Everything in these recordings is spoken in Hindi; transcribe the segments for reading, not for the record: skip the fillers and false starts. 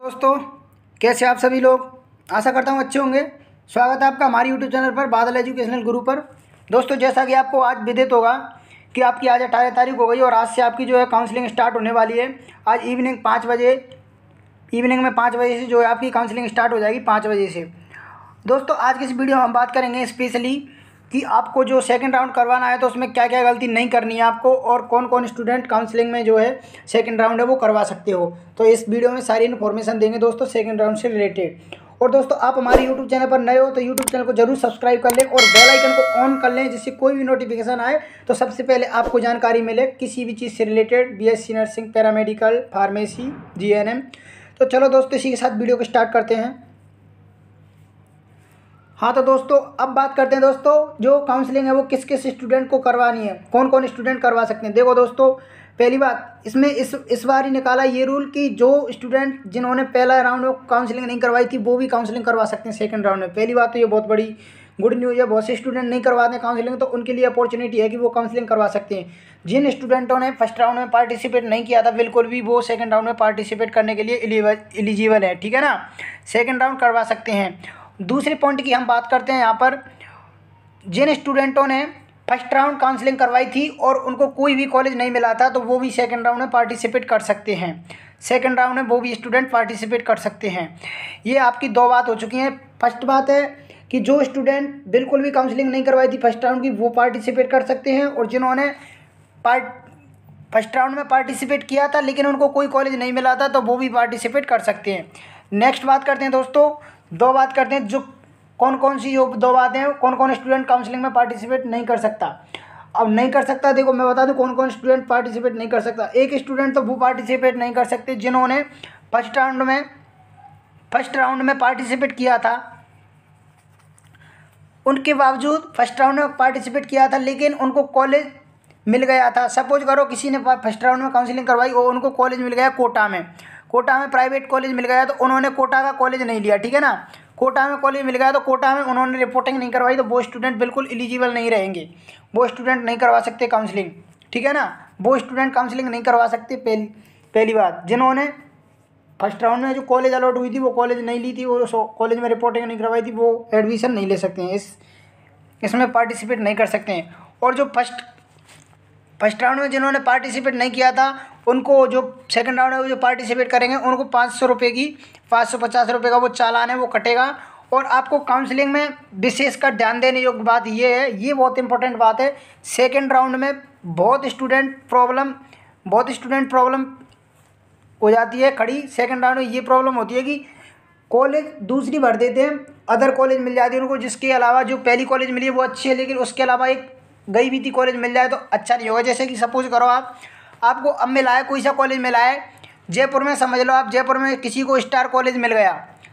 दोस्तों, कैसे आप सभी लोग। आशा करता हूँ अच्छे होंगे। स्वागत है आपका हमारी यूट्यूब चैनल पर बादल एजुकेशनल गुरु पर। दोस्तों, जैसा कि आपको आज विदित होगा कि आपकी आज 18 तारीख हो गई और आज से आपकी जो है काउंसलिंग स्टार्ट होने वाली है। आज इवनिंग में 5 बजे से जो है आपकी काउंसलिंग स्टार्ट हो जाएगी 5 बजे से। दोस्तों, आज की इस वीडियो में हम बात करेंगे स्पेशली कि आपको जो सेकंड राउंड करवाना है तो उसमें क्या क्या गलती नहीं करनी है आपको, और कौन कौन स्टूडेंट काउंसलिंग में जो है सेकंड राउंड है वो करवा सकते हो। तो इस वीडियो में सारी इन्फॉर्मेशन देंगे दोस्तों सेकंड राउंड से रिलेटेड। और दोस्तों, आप हमारे यूट्यूब चैनल पर नए हो तो यूट्यूब चैनल को जरूर सब्सक्राइब कर लें और बेल आइकन को ऑन कर लें, जिससे कोई भी नोटिफिकेशन आए तो सबसे पहले आपको जानकारी मिले किसी भी चीज़ से related, BSc nursing, paramedical, pharmacy, GNM. तो चलो दोस्तों, इसी के साथ वीडियो को स्टार्ट करते हैं। हाँ तो दोस्तों, अब बात करते हैं दोस्तों जो काउंसलिंग है वो किस किस स्टूडेंट को करवानी है, कौन कौन स्टूडेंट करवा सकते हैं। देखो दोस्तों, पहली बात इसमें इस बार ही निकाला ये रूल कि जो स्टूडेंट जिन्होंने पहला राउंड में काउंसलिंग नहीं करवाई थी वो भी काउंसलिंग करवा सकते हैं सेकंड राउंड में। पहली बात तो ये बहुत बड़ी गुड न्यूज़ है। बहुत से स्टूडेंट नहीं करवाते हैं काउंसलिंग, तो उनके लिए अपॉर्चुनिटी है कि वो काउंसलिंग करवा सकते हैं। जिन स्टूडेंटों ने फर्स्ट राउंड में पार्टिसिपेट नहीं किया था बिल्कुल भी, वो सेकंड राउंड में पार्टिसिपेट करने के लिए एलिजिबल है, ठीक है ना। सेकंड राउंड करवा सकते हैं। दूसरे पॉइंट की हम बात करते हैं यहाँ पर, जिन स्टूडेंटों ने फर्स्ट राउंड काउंसलिंग करवाई थी और उनको कोई भी कॉलेज नहीं मिला था तो वो भी सेकंड राउंड में पार्टिसिपेट कर सकते हैं। सेकंड राउंड में वो भी स्टूडेंट पार्टिसिपेट कर सकते हैं। ये आपकी दो बात हो चुकी हैं। फर्स्ट बात है कि जो स्टूडेंट बिल्कुल भी काउंसलिंग नहीं करवाई थी फर्स्ट राउंड की वो पार्टिसिपेट कर सकते हैं, और जिन्होंने फर्स्ट राउंड में पार्टिसिपेट किया था लेकिन उनको कोई कॉलेज नहीं मिला था तो वो भी पार्टिसिपेट कर सकते हैं। नेक्स्ट बात करते हैं दोस्तों, दो बात करते हैं जो कौन कौन सी जो दो बातें हैं, कौन कौन स्टूडेंट काउंसलिंग में पार्टिसिपेट नहीं कर सकता। अब नहीं कर सकता, देखो मैं बता दूं कौन कौन स्टूडेंट पार्टिसिपेट नहीं कर सकता। एक स्टूडेंट तो वो पार्टिसिपेट नहीं कर सकते जिन्होंने फर्स्ट राउंड में पार्टिसिपेट किया था, उनके बावजूद फर्स्ट राउंड में पार्टिसिपेट किया था लेकिन उनको कॉलेज मिल गया था। सपोज करो किसी ने फर्स्ट राउंड में काउंसलिंग करवाई और उनको कॉलेज मिल गया कोटा में प्राइवेट कॉलेज मिल गया, तो उन्होंने कोटा का कॉलेज नहीं लिया, ठीक है ना। कोटा में कॉलेज मिल गया तो कोटा में उन्होंने रिपोर्टिंग नहीं करवाई तो वो स्टूडेंट बिल्कुल एलिजिबल नहीं रहेंगे, वो स्टूडेंट नहीं करवा सकते काउंसलिंग, ठीक है ना। वो स्टूडेंट काउंसलिंग नहीं करवा सकते। पहली बात, जिन्होंने फर्स्ट राउंड में जो कॉलेज अलॉट हुई थी वो कॉलेज नहीं ली थी, वो कॉलेज में रिपोर्टिंग नहीं करवाई थी, वो एडमिशन नहीं ले सकते हैं, इसमें पार्टिसिपेट नहीं कर सकते हैं। और जो फर्स्ट राउंड में जिन्होंने पार्टिसिपेट नहीं किया था उनको जो सेकंड राउंड में जो पार्टिसिपेट करेंगे उनको 550 रुपये का वो चालान है वो कटेगा। और आपको काउंसलिंग में विशेषकर ध्यान देने योग्य बात ये है, ये बहुत इंपॉर्टेंट बात है, सेकंड राउंड में बहुत स्टूडेंट प्रॉब्लम हो जाती है खड़ी। सेकंड राउंड में ये प्रॉब्लम होती है कि कॉलेज दूसरी भर देते हैं, अदर कॉलेज मिल जाती है उनको, जिसके अलावा जो पहली कॉलेज मिली है वो अच्छी है लेकिन उसके अलावा एक गई बीती कॉलेज मिल जाए तो अच्छा नहीं होगा। जैसे कि सपोज करो आपको अब मिला है कोई सा कॉलेज मिला है जयपुर में, समझ लो आप जयपुर में किसी को स्टार कॉलेज मिल गया,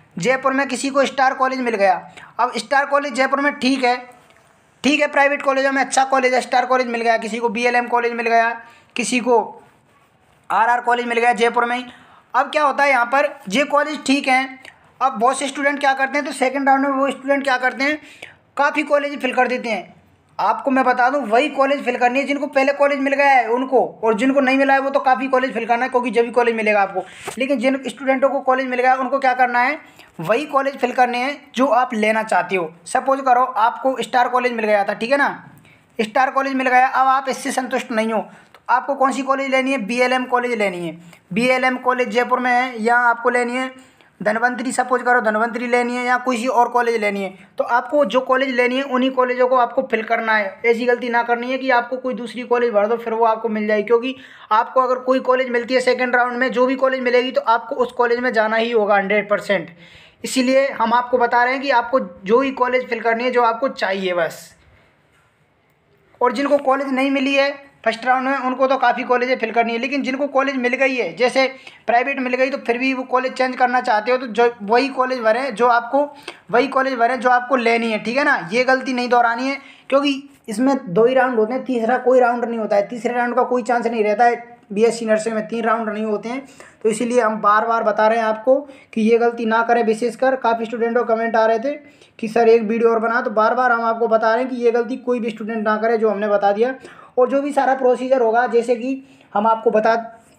अब स्टार कॉलेज जयपुर में ठीक है प्राइवेट कॉलेजों में अच्छा कॉलेज है, स्टार कॉलेज मिल गया, किसी को बीएलएम कॉलेज मिल गया, किसी को आरआर कॉलेज मिल गया जयपुर में ही। अब क्या होता है यहाँ पर, ये कॉलेज ठीक हैं, अब बहुत से स्टूडेंट क्या करते हैं तो सेकंड राउंड में वो स्टूडेंट क्या करते हैं काफ़ी कॉलेज फिल कर देते हैं। आपको मैं बता दूं वही कॉलेज फिल करनी है जिनको पहले कॉलेज मिल गया है उनको, और जिनको नहीं मिला है वो तो काफ़ी कॉलेज फिल करना है क्योंकि जब भी कॉलेज मिलेगा आपको। लेकिन जिन स्टूडेंटों को कॉलेज मिल गया है उनको क्या करना है, वही कॉलेज फिल करने हैं जो आप लेना चाहते हो। सपोज करो आपको स्टार कॉलेज मिल गया था, ठीक है ना, स्टार कॉलेज मिल गया, अब आप इससे संतुष्ट नहीं हो तो आपको कौन सी कॉलेज लेनी है, बीएलएम कॉलेज लेनी है। बीएलएम कॉलेज जयपुर में है, या आपको लेनी है धनवंतरी, सपोज करो धनवंतरी लेनी है या किसी और कॉलेज लेनी है, तो आपको जो कॉलेज लेनी है उन्हीं कॉलेजों को आपको फिल करना है। ऐसी गलती ना करनी है कि आपको कोई दूसरी कॉलेज भर दो फिर वो आपको मिल जाएगी, क्योंकि आपको अगर कोई कॉलेज मिलती है सेकंड राउंड में, जो भी कॉलेज मिलेगी तो आपको उस कॉलेज में जाना ही होगा 100%। इसीलिए हम आपको बता रहे हैं कि आपको जो ही कॉलेज फिल करनी है जो आपको चाहिए बस। और जिनको कॉलेज नहीं मिली है फर्स्ट राउंड में उनको तो काफ़ी कॉलेजें फिल करनी है, लेकिन जिनको कॉलेज मिल गई है, जैसे प्राइवेट मिल गई तो फिर भी वो कॉलेज चेंज करना चाहते हो तो वही कॉलेज भरें जो आपको लेनी है, ठीक है ना। ये गलती नहीं दोहरानी है क्योंकि इसमें 2 ही राउंड होते हैं, तीसरा कोई राउंड नहीं होता है, तीसरे राउंड का कोई चांस नहीं रहता है। बीएससी नर्सिंग में 3 राउंड नहीं होते हैं, तो इसीलिए हम बार बार बता रहे हैं आपको कि ये गलती ना करें। विशेषकर काफ़ी स्टूडेंटों को कमेंट आ रहे थे कि सर एक वीडियो और बना, तो बार बार हम आपको बता रहे हैं कि ये गलती कोई भी स्टूडेंट ना करे जो हमने बता दिया। और जो भी सारा प्रोसीजर होगा जैसे कि हम आपको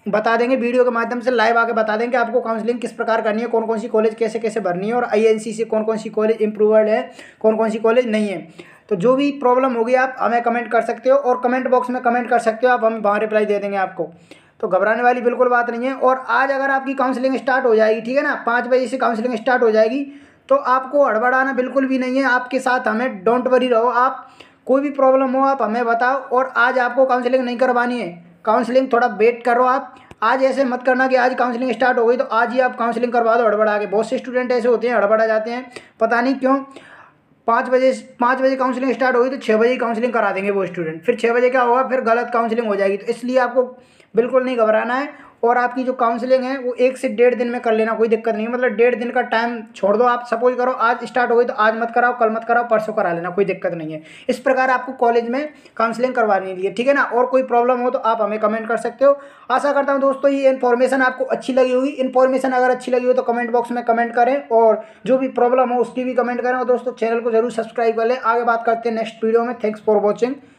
बता देंगे वीडियो के माध्यम से, लाइव आके बता देंगे आपको काउंसलिंग किस प्रकार करनी है, कौन कौन सी कॉलेज कैसे कैसे भरनी है, और आईएनसी से कौन कौन सी कॉलेज इम्प्रूवड है, कौन कौन सी कॉलेज नहीं है। तो जो भी प्रॉब्लम होगी आप हमें कमेंट कर सकते हो, और कमेंट बॉक्स में कमेंट कर सकते हो आप, हम वहाँ रिप्लाई दे देंगे आपको। तो घबराने वाली बिल्कुल बात नहीं है। और आज अगर आपकी काउंसलिंग स्टार्ट हो जाएगी, ठीक है ना, 5 बजे से काउंसलिंग स्टार्ट हो जाएगी, तो आपको हड़बड़ाना बिल्कुल भी नहीं है। आपके साथ हमें डोंट वरी रहो आप, कोई भी प्रॉब्लम हो आप हमें बताओ। और आज आपको काउंसलिंग नहीं करवानी है, काउंसलिंग थोड़ा वेट करो आप। आज ऐसे मत करना कि आज काउंसलिंग स्टार्ट हो गई तो आज ही आप काउंसलिंग करवा दो हड़बड़ा के। बहुत से स्टूडेंट ऐसे होते हैं हड़बड़ा जाते हैं, पता नहीं क्यों। 5 बजे काउंसलिंग स्टार्ट होगी तो 6 बजे काउंसलिंग करा देंगे वो स्टूडेंट, फिर 6 बजे क्या होगा, फिर गलत काउंसलिंग हो जाएगी। तो इसलिए आपको बिल्कुल नहीं घबराना है। और आपकी जो काउंसलिंग है वो 1 से 1.5 दिन में कर लेना, कोई दिक्कत नहीं है। मतलब 1.5 दिन का टाइम छोड़ दो आप। सपोज करो आज स्टार्ट हो गई तो आज मत कराओ, कल मत कराओ, परसों करा लेना, कोई दिक्कत नहीं है। इस प्रकार आपको कॉलेज में काउंसलिंग करवानी है, ठीक है ना। और कोई प्रॉब्लम हो तो आप हमें कमेंट कर सकते हो। आशा करता हूँ दोस्तों ये इन्फॉर्मेशन आपको अच्छी लगी होगी। इन्फॉर्मेशन अगर अच्छी लगी हो तो कमेंट बॉक्स में कमेंट करें, और जो भी प्रॉब्लम हो उसकी भी कमेंट करें। और दोस्तों चैनल को जरूर सब्सक्राइब कर लें। आगे बात करते हैं नेक्स्ट वीडियो में। Thanks for watching.